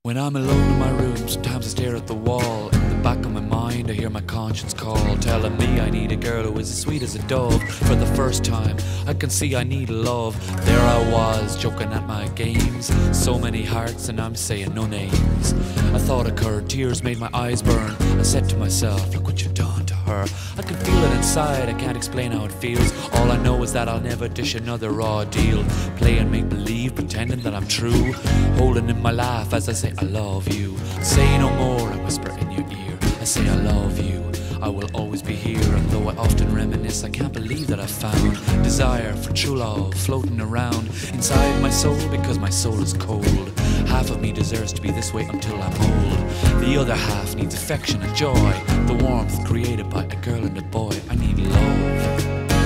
When I'm alone in my room, sometimes I stare at the wall. In the back of my mind, I hear my conscience call, telling me I need a girl who is as sweet as a dove. For the first time, I can see I need love. There I was, joking at my games. So many hearts and I'm saying no names. A thought occurred, tears made my eyes burn. I said to myself, look what you've done to her. I can feel it inside, I can't explain how it feels. All I know is that I'll never dish another raw deal. Playing make-believe, pretending that I'm true. Holding in my laugh as I say I love you. Say no more, I whisper in your ear. I say I love you, I will always be here. And though I often reminisce, I can't believe that I found desire for true love floating around inside my soul, because my soul is cold. Half of me deserves to be this way until I'm old. The other half needs affection and joy, the warmth created by a girl and a boy. I need love.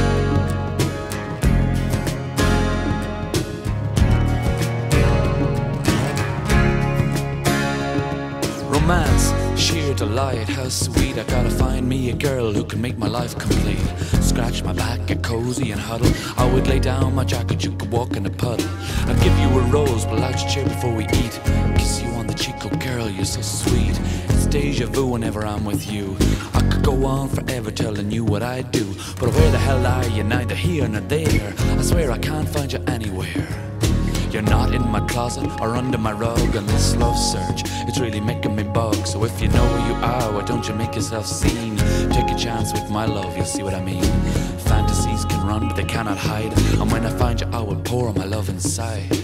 Romance, sheer delight, how sweet. I gotta find me a girl who can make my life complete. Scratch my back, get cozy and huddle. I would lay down my jacket, you could walk in a puddle. I'd give you a rose, pull out your chair before we eat. Kiss you on the cheek, oh girl, you're so sweet. It's deja vu whenever I'm with you. I could go on forever telling you what I do, but where the hell are you? Neither here nor there. I swear I can't find you anywhere. You're not in my closet or under my rug. And this love search, it's really making me bug. So if you know who you are, why don't you make yourself seen? Take a chance with my love, you'll see what I mean. Fantasies can run, but they cannot hide. And when I find you, I will pour my love inside.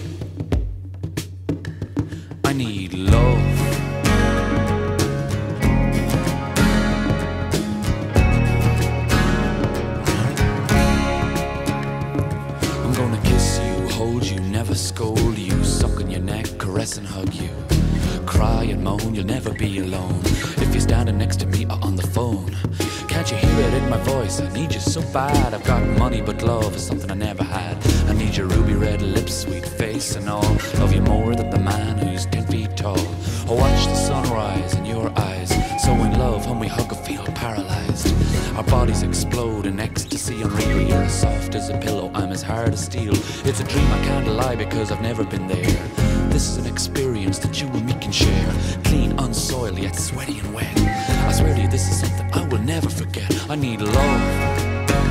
I need love. Never scold you, suck on your neck, caress and hug you. Cry and moan, you'll never be alone. If you're standing next to me or on the phone. Can't you hear it in my voice? I need you so bad. I've got money, but love is something I never had. I need your ruby red lips, sweet face and all. Love you more than the man who's 10 feet tall. I watch the sunrise in your eyes. So in love, when we hug, I feel paralyzed. Our bodies explode in ecstasy unreal. You're as soft as a pillow, I'm as hard as steel. It's a dream I can't lie because I've never been there. This is an experience that you and me can share. Clean, unsoiled, yet sweaty and wet. I swear to you, this is something I will never forget. I need love.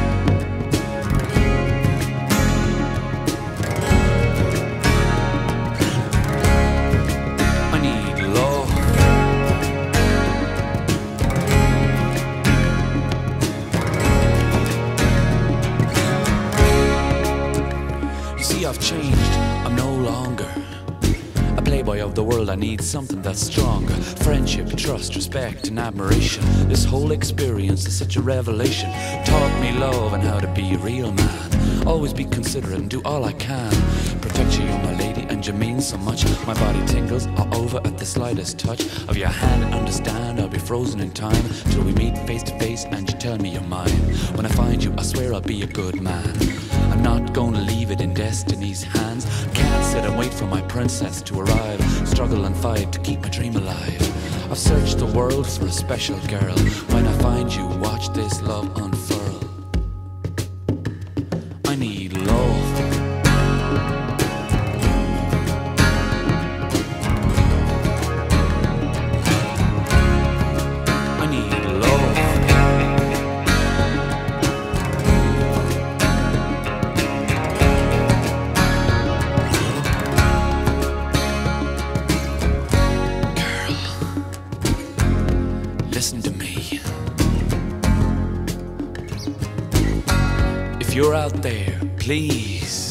I've changed, I'm no longer a playboy of the world. I need something that's stronger. Friendship, trust, respect and admiration. This whole experience is such a revelation. Taught me love and how to be a real man. Always be considerate and do all I can. Protect you, you're my lady and you mean so much. My body tingles all over at the slightest touch of your hand, and understand I'll be frozen in time till we meet face to face and you tell me you're mine. When I find you, I swear I'll be a good man. I'm not gonna leave it in destiny's hands. Can't sit and wait for my princess to arrive. Struggle and fight to keep my dream alive. I've searched the world for a special girl. When I find you, watch this love unfurl. I need love. Listen to me. If you're out there, please